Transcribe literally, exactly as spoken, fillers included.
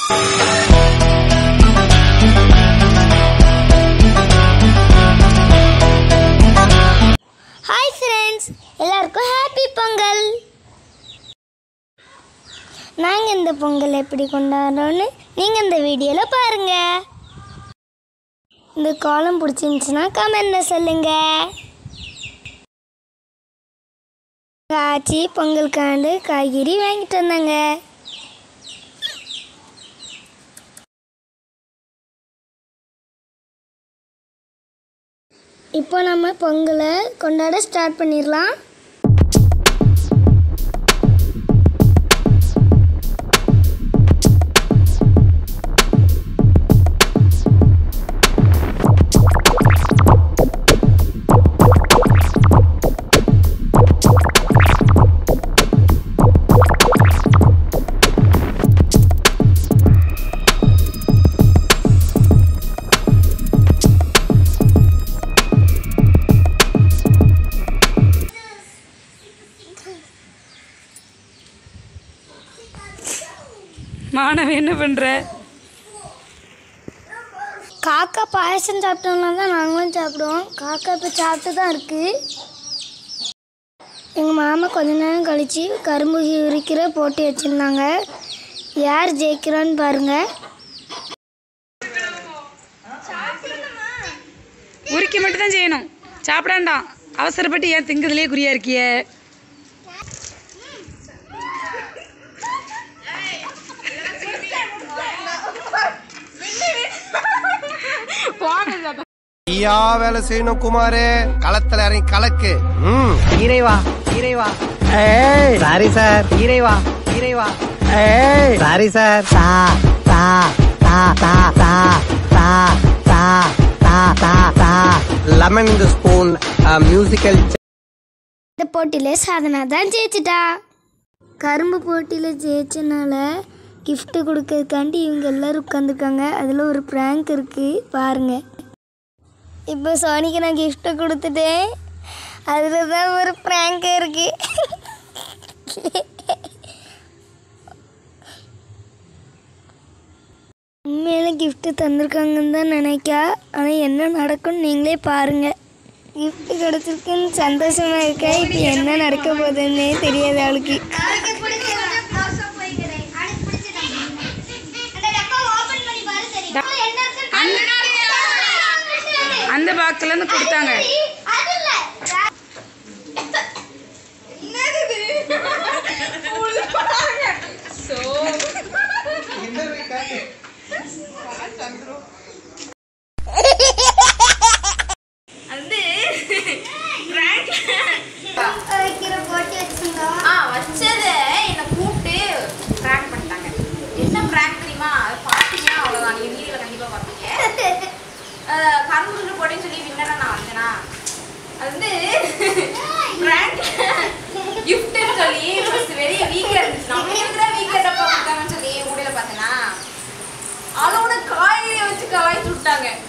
Hi friends, எல்லாருக்கும் happy Pongal. நாங்கள் இந்த பொங்கல் எப்படி கொண்டாடுறோன்னு நீங்கள் இந்த வீடியோவில் பாருங்கள். இந்த காலம் பிடிச்சிருந்துச்சுன்னா கமெண்ட்ல சொல்லுங்கள். ஆச்சி பொங்கலுக்காண்டு காய்கறி வாங்கிட்டு வந்தாங்க. இப்போ நம்ம பொங்கலை கொண்டாட ஸ்டார்ட் பண்ணிடலாம். மாணவ என்ன பண்ற? காக்கா பாயசம் சாப்பிட்டோம்னா தான் நாங்களும் சாப்பிடுவோம். காக்கா இப்போ சாப்பிட்டு தான் இருக்கு. எங்கள் மாமா கொஞ்ச நேரம் கழித்து கரும்பு உரிக்கிற போட்டி வச்சுருந்தாங்க. யார் ஜெயிக்கிறான்னு பாருங்க. உரிக்க மட்டும் தான் செய்யணும், சாப்பிடாண்டாம். அவசரப்பட்டு ஏன் திங்குதுலேயே குறியா இருக்கிய? ஐயா வேலை செய்யணும் குமாரே, களத்துல இறங்கி கலக்கு. இறைவா இறைவா ஏய் சாரி சார். இறைவா இறைவா ஏய் சாரி சார். தா தா தா தா தா தா தா தா தா தா லெமன் இந்த ஸ்பூன் மியூசிக்கல். இந்த போட்டியில் சாதனா தான் ஜெயிச்சிட்டா. கரும்பு போட்டியில் ஜெயிச்சனால கிஃப்ட்டு கொடுக்கறதுக்காண்டி இவங்க எல்லோரும் உட்காந்துருக்காங்க. அதில் ஒரு ப்ராங்க் இருக்குது பாருங்கள். இப்போ சோனிக்கு நான் கிஃப்ட்டு கொடுத்துட்டேன். அதில் தான் ஒரு ப்ராங்க் இருக்குது. உண்மையில கிஃப்ட்டு தந்திருக்காங்கன்னு தான் நினைக்கா. ஆனால் என்ன நடக்கும்னு நீங்களே பாருங்கள். கிஃப்ட்டு கிடச்சிருக்குன்னு சந்தோஷமாக இருக்கா. இப்போ என்ன நடக்க போகுதுன்னே தெரியாது அவளுக்கு. அந்த பாக்ஸ்ல இருந்து கொடுத்தாங்க. வச்சது என்ன கூப்பிட்டு பிராங்க் பண்ணிட்டாங்க. என்ன பிராங்க் தெரியுமா? பாத்தீங்கன்னா அவ்வளவுதான், நீங்க வீடியோல கண்டிப்பா பாப்பீங்க. கரும்புக்கு போட்டேன்னு சொல்லி வின்னரா நான் வந்தேனா, அது வந்து பிராங்க் கிஃப்ட்னு சொல்லி ஃபர்ஸ்ட் வெளிய வீக்ல இருந்துச்சு. நம்ம இருக்கிற வீக்ல டப்பா கொடுத்தாங்கன்னு சொல்லி வீடியோல பார்த்தேனா, அதோட காய்கறியை வச்சு காய்ச்சி விட்டாங்க.